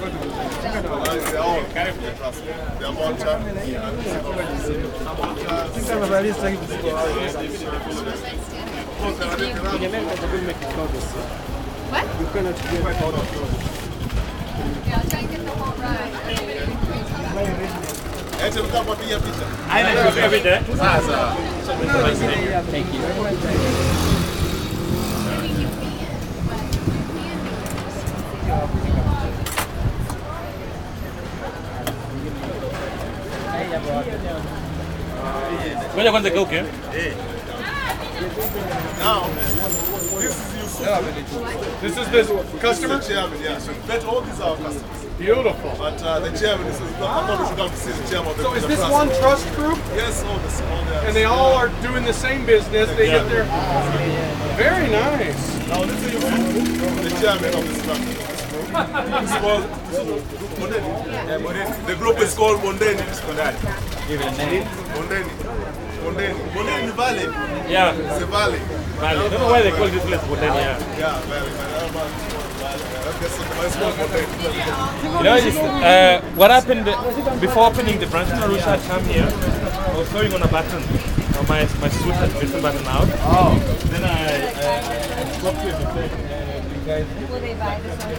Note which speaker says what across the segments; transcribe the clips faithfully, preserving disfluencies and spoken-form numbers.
Speaker 1: They're all trust me. They're Malta.
Speaker 2: What?
Speaker 3: You cannot get out of
Speaker 2: Yeah, I'll try and get the whole ride.
Speaker 1: I don't every day.
Speaker 3: Thank you.
Speaker 4: Ngoja kwanza geuke.
Speaker 1: Now, this is you.
Speaker 5: This is this customer?
Speaker 1: The chairman, yeah. So bet all these are our customers.
Speaker 5: Beautiful.
Speaker 1: But uh, the chairman is, I thought we should come to see the chairman of the
Speaker 5: So is
Speaker 1: the
Speaker 5: this
Speaker 1: trust.
Speaker 5: one trust group?
Speaker 1: Yes, all this, all that.
Speaker 5: And they all are doing the same business. They get their... Very nice.
Speaker 1: Now this is the chairman of this trust. It's called Mondeni. Yeah, Mondeni. The group is called Mondeni.
Speaker 4: Give it a name.
Speaker 1: Mondeni. Mondeni. Mondeni Valley.
Speaker 4: Yeah.
Speaker 1: It's a valley.
Speaker 4: Valley. I don't know why they call this place Botany. Yeah.
Speaker 1: Yeah, valley. It's called Mondeni.
Speaker 4: You know, it's, uh, what happened before opening the branch in Arusha, I come here. I was sewing on a button. Uh, my my suit had been button out. Oh. Then I I, I spoke to him and said, uh, you guys.
Speaker 2: Will they buy this one?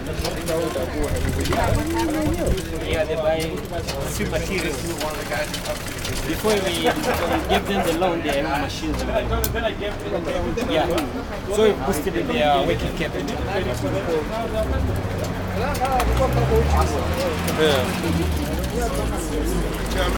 Speaker 3: Yeah, they buy few materials. Before we give them the loan, they have machines.
Speaker 4: Then I gave them.
Speaker 3: Yeah. So we boosted their working capital.
Speaker 4: Yeah.